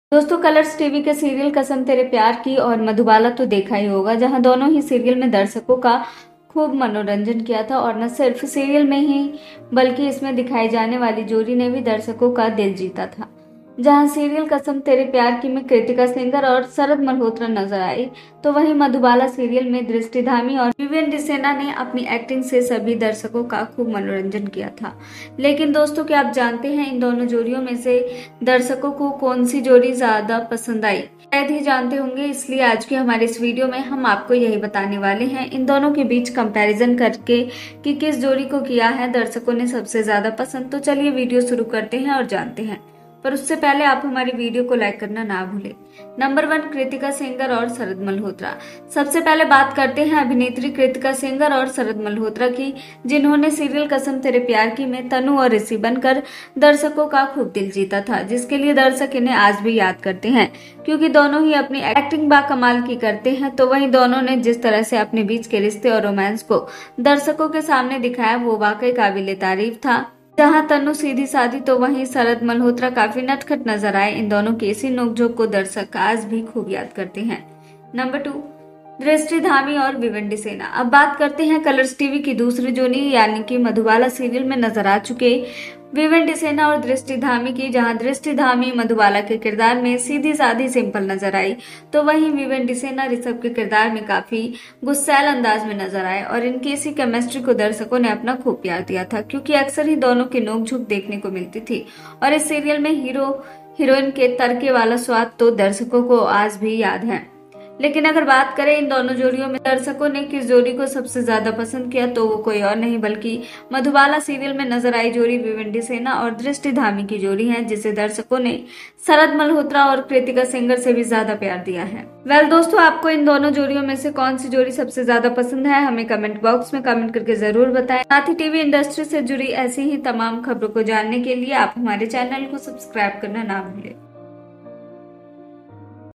दोस्तों, Colors TV के serial कसम तेरे प्यार की और मधुबाला तो देखा ही होगा, जहां दोनों ही सीरियल में दर्शकों का खूब मनोरंजन किया था। और न सिर्फ सीरियल में ही बल्कि इसमें दिखाई जाने वाली जोड़ी ने भी दर्शकों का दिल जीता था। जहां सीरियल कसम तेरे प्यार की में कृतिका सेंगर और शरद मल्होत्रा नजर आई, तो वहीं मधुबाला सीरियल में दृष्टि धामी और विवेन सेना ने अपनी एक्टिंग से सभी दर्शकों का खूब मनोरंजन किया था। लेकिन दोस्तों, क्या आप जानते हैं इन दोनों जोड़ियों में से दर्शकों को कौन सी जोड़ी ज्यादा पसंद आई? शायद ही जानते होंगे, इसलिए आज के हमारे इस वीडियो में हम आपको यही बताने वाले हैं इन दोनों के बीच कंपैरिजन करके कि किस जोड़ी को किया है दर्शकों ने सबसे ज्यादा पसंद। तो चलिए वीडियो शुरू करते हैं और जानते हैं, पर उससे पहले आप हमारी वीडियो को लाइक करना ना भूलें। नंबर 1, कृतिका सेंगर और शरद मल्होत्रा। सबसे पहले बात करते हैं अभिनेत्री कृतिका सेंगर और शरद मल्होत्रा की, जिन्होंने सीरियल कसम तेरे प्यार की में तनु और ऋषि बनकर दर्शकों का खूब दिल जीता था, जिसके लिए दर्शक इन्हें आज भी याद करते हैं, क्योंकि दोनों ही अपनी एक्टिंग बाकमाल की करते हैं। तो वहीं दोनों ने जिस तरह से अपने बीच के रिश्ते और रोमांस को दर्शकों के सामने दिखाया, वो वाकई काबिले तारीफ था। जहां तनु सीधी सादी तो वहीं शरद मल्होत्रा काफी नटखट नजर आए। इन दोनों की इसी नोकझोंक को दर्शक आज भी खूब याद करते हैं। नंबर 2, दृष्टि धामी और भिवंडी सेना। अब बात करते हैं कलर्स टीवी की दूसरी जोड़ी यानी कि मधुबाला सीरियल में नजर आ चुके भिवंडी सेना और दृष्टि धामी की, जहां दृष्टि धामी मधुबाला के किरदार में सीधी सादी सिंपल नजर आई, तो वहीं भिवंडी सेना ऋषभ के किरदार में काफी गुस्सैल अंदाज में नजर आए। और इनकी इसी केमिस्ट्री को दर्शकों ने अपना खूब प्यार दिया था, क्योंकि अक्सर ही दोनों की नोकझोंक देखने को मिलती थी। और इस सीरियल में हीरो हीरोइन के तड़के वाला स्वाद तो दर्शकों को आज भी याद है। लेकिन अगर बात करें इन दोनों जोड़ियों में दर्शकों ने किस जोड़ी को सबसे ज्यादा पसंद किया, तो वो कोई और नहीं बल्कि मधुबाला सीरियल में नजर आई जोड़ी भिवंडी सेना और दृष्टि धामी की जोड़ी है, जिसे दर्शकों ने शरद मल्होत्रा और कृतिका सेंगर से भी ज्यादा प्यार दिया है। वेल दोस्तों, आपको इन दोनों जोड़ियों में से कौन सी जोड़ी सबसे ज्यादा पसंद है, हमें कमेंट बॉक्स में कमेंट करके जरूर बताएं। साथ ही टीवी इंडस्ट्री से जुड़ी ऐसी ही तमाम खबरों को जानने के लिए आप हमारे चैनल को सब्सक्राइब करना ना भूलें।